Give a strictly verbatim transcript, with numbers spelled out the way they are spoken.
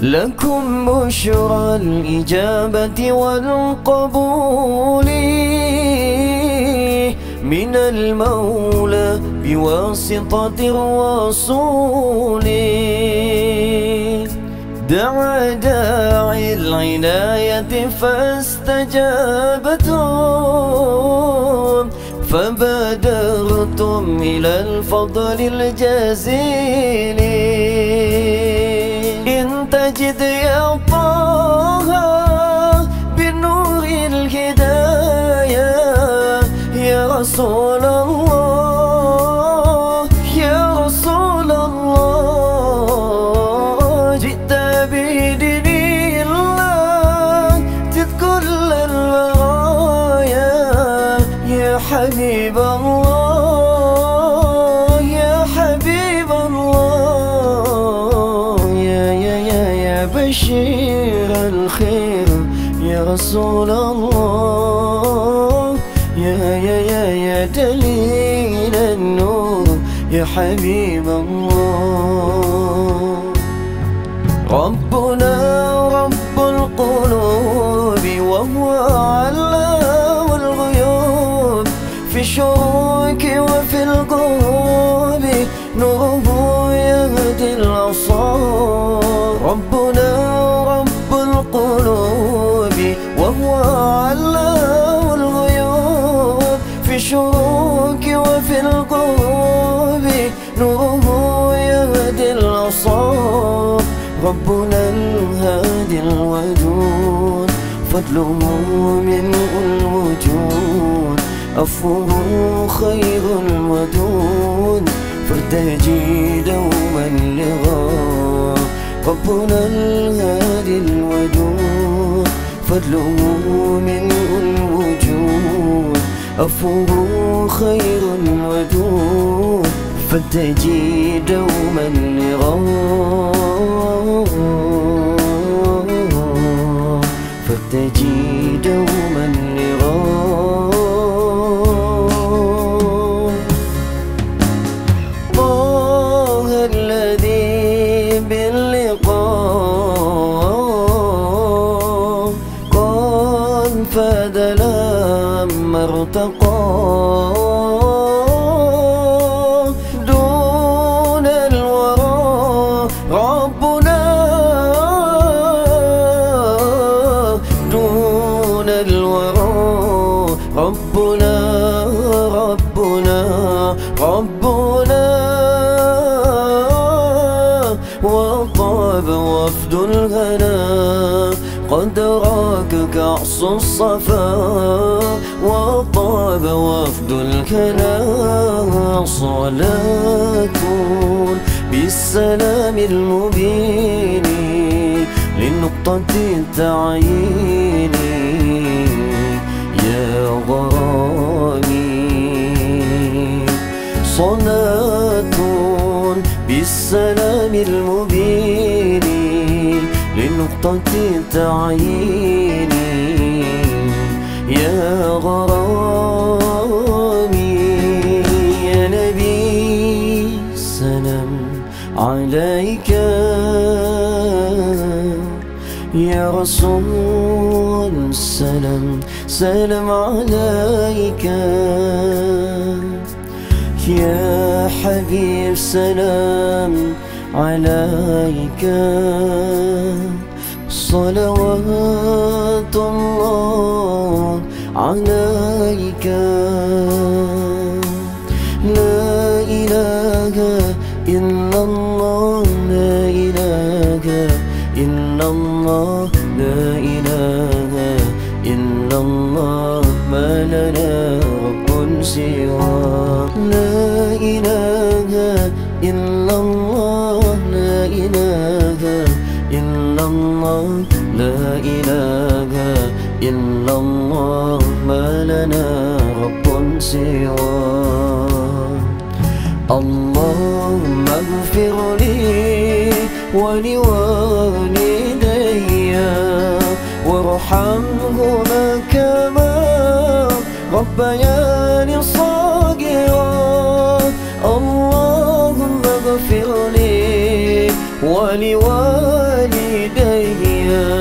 لكم بشرى الإجابة والقبول من المولى بواسطة الرسول. دعا داعي العناية فاستجابتم، فبادرتم إلى الفضل الجزيل. إن تجد يا طه بنور الهداية يا رسول الله، يا رسول الله، جئت بدين الله تذكر البرايا يا حبيب الله، يا حبيب الله، يا يا يا يا بشير الخير يا رسول الله، يا يا يا يا دليل النور يا حبيب الله. ربنا رب القلوب وهو علام الغيوب، في الشروق وفي الغروب نوره يهدي الأبصار. ربنا رب القلوب وهو علام الغيوب، في الشروق وفي الغروب نوره يهدي الأبصار. ربنا الهادي الودود فضله ملء الوجود، عفوه خير الودود فارتجي دوما لغاه. ربنا الهادي الودود فضله ملء الوجود، عفوه خير الودود فارتجي دوما لغاه، فارتجي دوما لغاه. طه الذي باللقاء قد فاد لما ارتقى، دون الورى ربنا، دون الورى ربنا، ربنا ربنا. وطاب وفد الهنا قد راك كأس الصفا، وطاب وفد الهنا صلاة بالسلام المبين لنقطة التعيين يا غرامي. صلاة بالسلام المبين لنقطة التعيين يا غرامي. يا نبي سلام عليك، يا رسول سلام سلام عليك، يا حبيب سلام عليك. صلوات الله عليك. لا إله إلا الله، لا إله إلا الله، لا إله إلا الله، ما لنا رب سواه. لا إله إلا الله، لا إله إلا الله، لا إله إلا الله، ما لنا رب سواه. اللهم اغفر لي ولوالدي وارحمهما كما ربياني صغيرا. اللهم اغفر لي ولوالدي يا